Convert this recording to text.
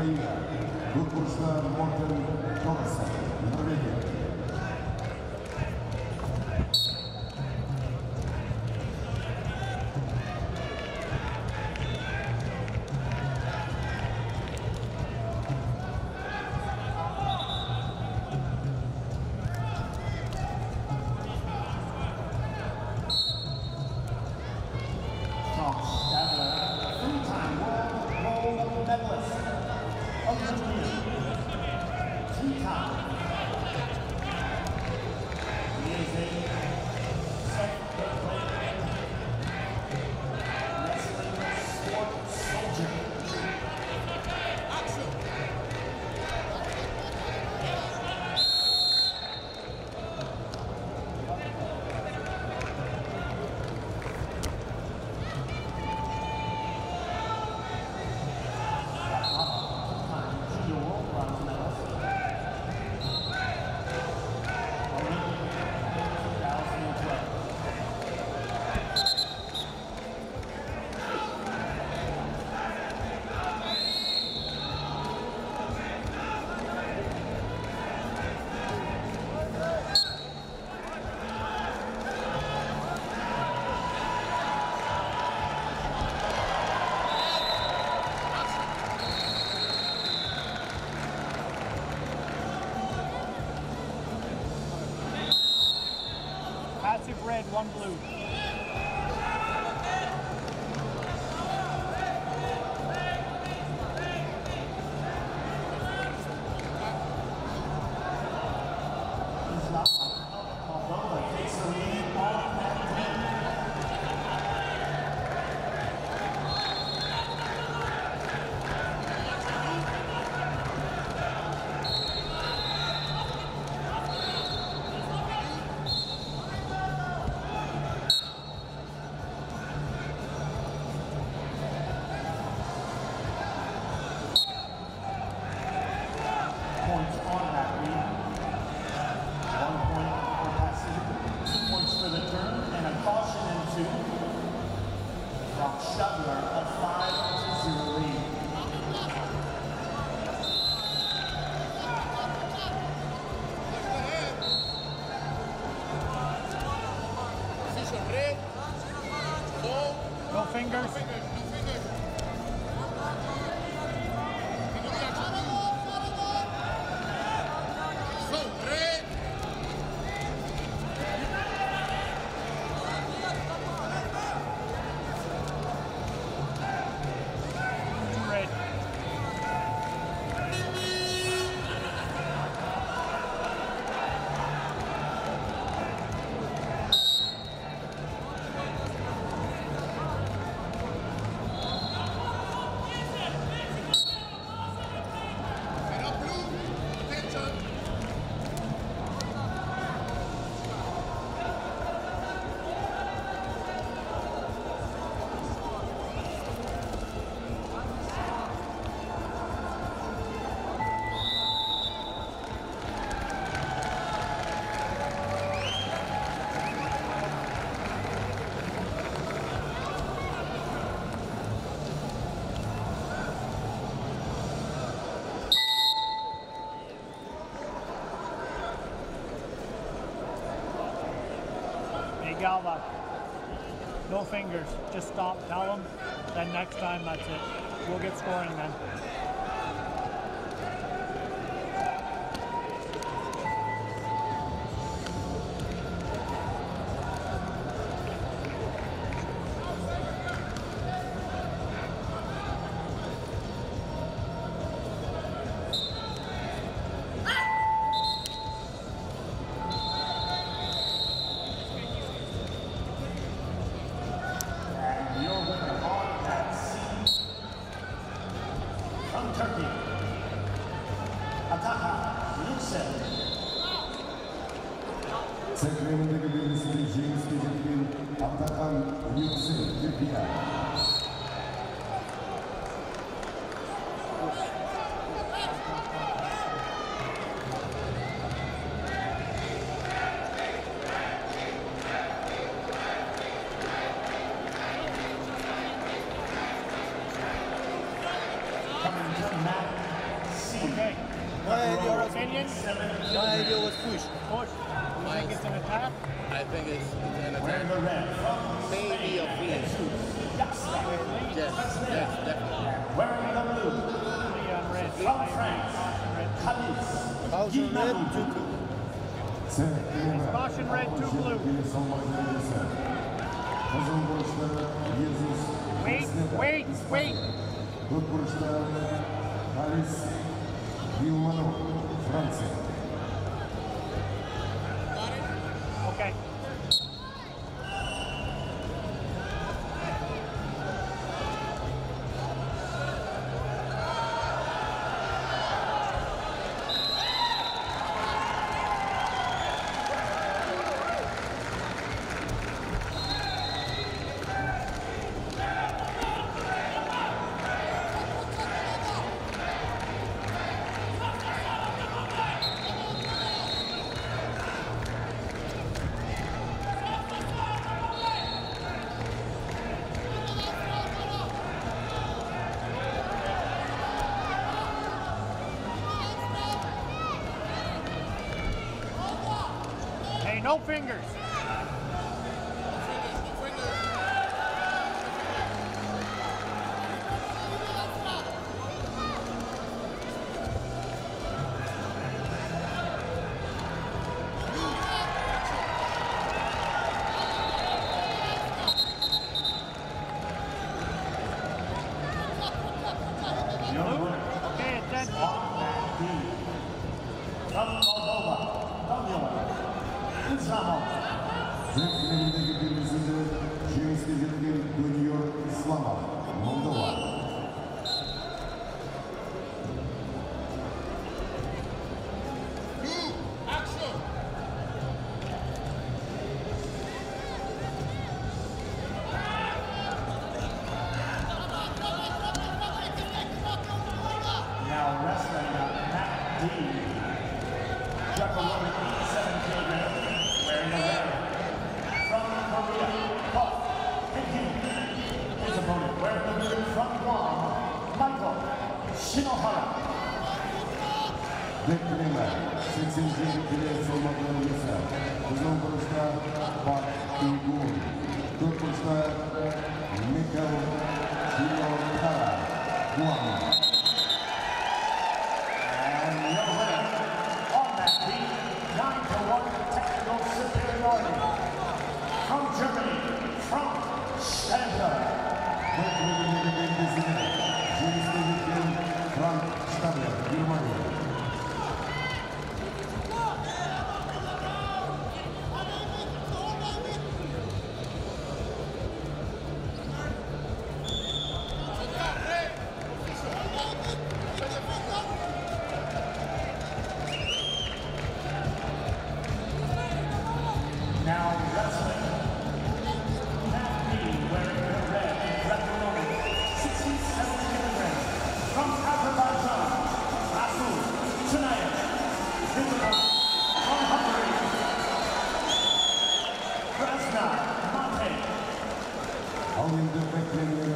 Украина. Выпущена Мортен Томаса, Норвегия. Passive red, one blue. Moldova takes the lead on that team. Points on that lead. 1 point for Passive, 2 points for the turn, and a caution in 2 from Schudler, a 5-0 lead. No fingers. Red. Hey Galva, no fingers, just stop, tell them, then next time that's it. We'll get scoring then. From Turkey, Ataha Yüksel. Центральный женский дельфин Атакан Yüksel, Türkiye. Coming to Matt Okay. My idea was Opinion? my idea was push. Push. You think it's an attack? I think it's an Wearing attack. the red. Maybe a finish. Yes, definitely. Wearing the blue. Leon red. From France. Khamis. Bowser red, Juku. Caution red, 2 blue. Wait. Kutburuşta Haris Vilmanov, Fransa. Okay. Hey, no fingers. Okay, attention. From Moldova. Daniel Islamov. Cenk birincisinde James Gecik'in dönüyor İslam'a, Moldova. Now wrestling Matt D. Greco-Roman 87 kilograms, wearing the red. From Korea, Puff Picking. His opponent wearing the blue from Guam, Michael Shinohara. Bekleme, 80. kilo savunmadan ise Kızıl Barış'ta Bak Uygun, Kutburuşta Mikhail Shinohara, Guam. And your winner on that beat, 9-1 technical superiority. From Germany, Frank Stadler. Bekleme birincisinde James Gecik'in Frank Stadler, Germanya. Now wrestling Matt B. wearing the red in Greco-Roman, 67 kilograms. From Azerbaijan, Rasul Tunayev. His opponent from Hungary, Krasna Mate. Alında beklenilen